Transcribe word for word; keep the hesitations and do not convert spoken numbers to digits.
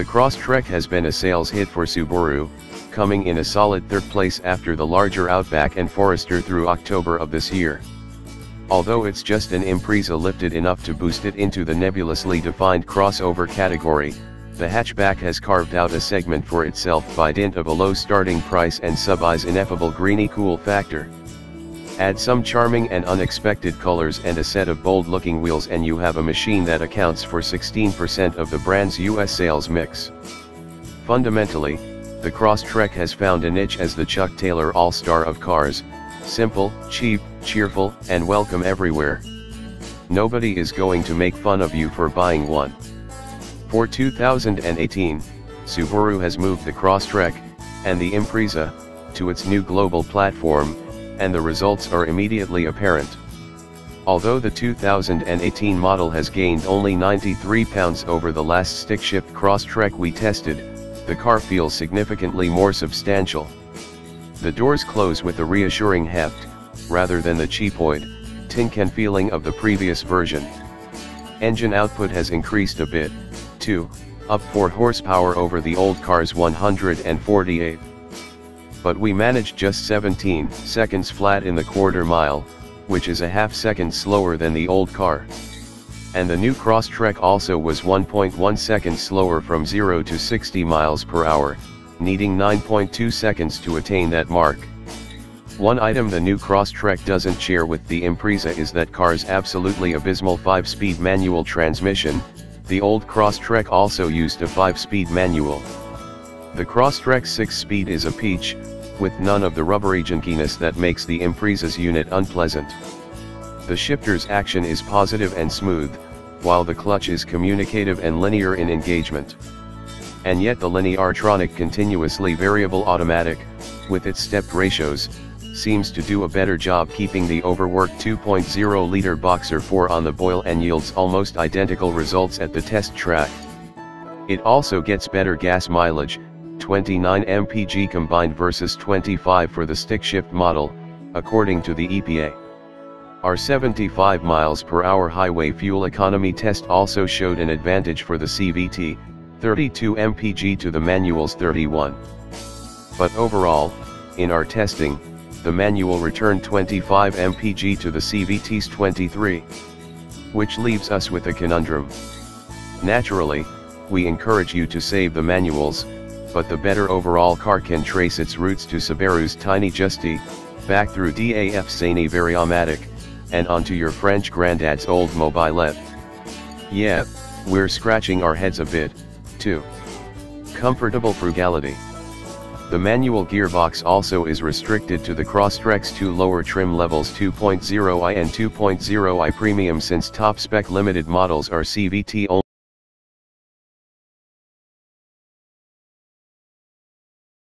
Crosstrek has been a sales hit for Subaru, coming in a solid third place after the larger Outback and Forester through October of this year. Although it's just an Impreza lifted enough to boost it into the nebulously defined crossover category, the hatchback has carved out a segment for itself by dint of a low starting price and Subie's ineffable greenie-cool factor. Add some charming and unexpected colors and a set of bold-looking wheels and you have a machine that accounts for sixteen percent of the brand's U S sales mix. Fundamentally, the Crosstrek has found a niche as the Chuck Taylor all-star of cars: simple, cheap, cheerful, and welcome everywhere. Nobody is going to make fun of you for buying one. For two thousand eighteen, Subaru has moved the Crosstrek, and the Impreza, to its new global platform, and the results are immediately apparent. Although the two thousand eighteen model has gained only ninety-three pounds over the last stick-shift Crosstrek we tested, the car feels significantly more substantial. The doors close with a reassuring heft, rather than the cheapoid, tin can feeling of the previous version. Engine output has increased a bit, too, up four horsepower over the old car's one hundred forty-eight. But we managed just seventeen seconds flat in the quarter mile, which is a half second slower than the old car. And the new Crosstrek also was one point one seconds slower from zero to sixty miles per hour, needing nine point two seconds to attain that mark. One item the new Crosstrek doesn't share with the Impreza is that car's absolutely abysmal five-speed manual transmission. The old Crosstrek also used a five-speed manual. The Crosstrek's six-speed is a peach, with none of the rubbery junkiness that makes the Impreza's unit unpleasant. The shifter's action is positive and smooth, while the clutch is communicative and linear in engagement. And yet the Lineartronic continuously variable automatic, with its stepped ratios, seems to do a better job keeping the overworked two point oh liter Boxer four on the boil and yields almost identical results at the test track. It also gets better gas mileage, twenty-nine miles per gallon combined versus twenty-five for the stick-shift model, according to the E P A. Our seventy-five miles per hour highway fuel economy test also showed an advantage for the C V T, thirty-two miles per gallon to the manual's thirty-one. But overall, in our testing, the manual returned twenty-five miles per gallon to the C V T's twenty-three. Which leaves us with a conundrum. Naturally, we encourage you to save the manuals, but the better overall car can trace its roots to Subaru's tiny Justy, back through D A F's Zany Variomatic, and onto your French granddad's old mobilette. Yeah, we're scratching our heads a bit, too. Comfortable frugality. The manual gearbox also is restricted to the Crosstrek's two lower trim levels two point oh i and two point oh i Premium, since top-spec limited models are C V T only.